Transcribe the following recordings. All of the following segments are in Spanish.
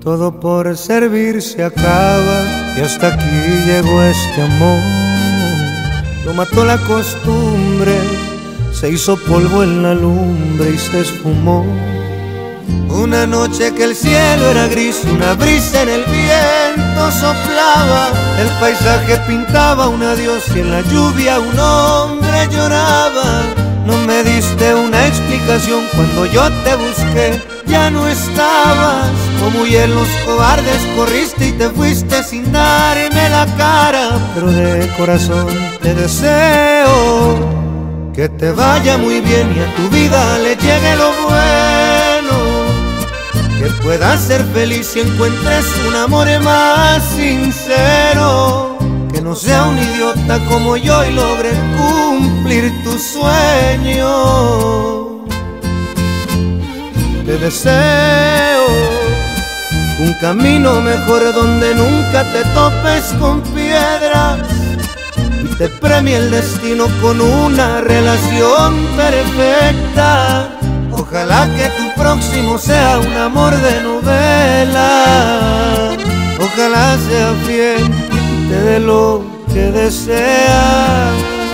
Todo por servir se acaba y hasta aquí llegó este amor. Lo mató la costumbre, se hizo polvo en la lumbre y se esfumó. Una noche que el cielo era gris, una brisa en el viento soplaba, el paisaje pintaba un adiós y en la lluvia un hombre lloraba. No me diste una explicación cuando yo te busqué, ya no estabas. Como huyen los cobardes, corriste y te fuiste sin darme la cara. Pero de corazón te deseo que te vaya muy bien y a tu vida le llegue lo bueno, que puedas ser feliz y encuentres un amor más sincero, que no sea un idiota como yo y logre cumplir tu sueño. Te deseo un camino mejor donde nunca te topes con piedras y te premie el destino con una relación perfecta. Ojalá que tu próximo sea un amor de novela, ojalá sea fiel y te dé lo que deseas.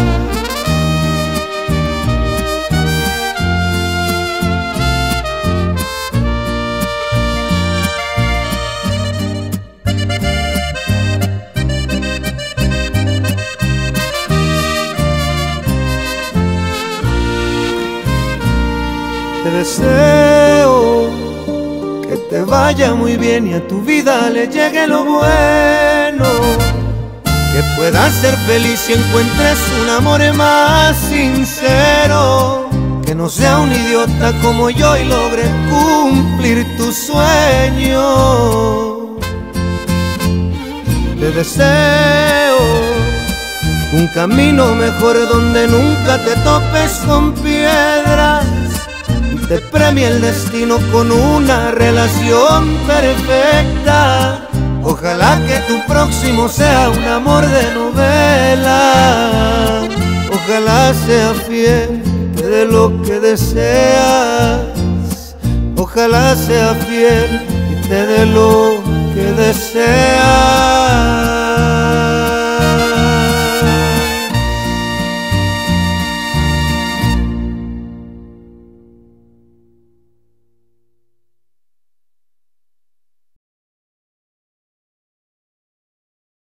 Te deseo que te vaya muy bien y a tu vida le llegue lo bueno, que puedas ser feliz y encuentres un amor más sincero, que no sea un idiota como yo y logre cumplir tu sueño. Te deseo un camino mejor donde nunca te topes con piedras, te premia el destino con una relación perfecta. Ojalá que tu próximo sea un amor de novela, ojalá sea fiel, te dé lo que deseas. Ojalá sea fiel y te dé lo que deseas.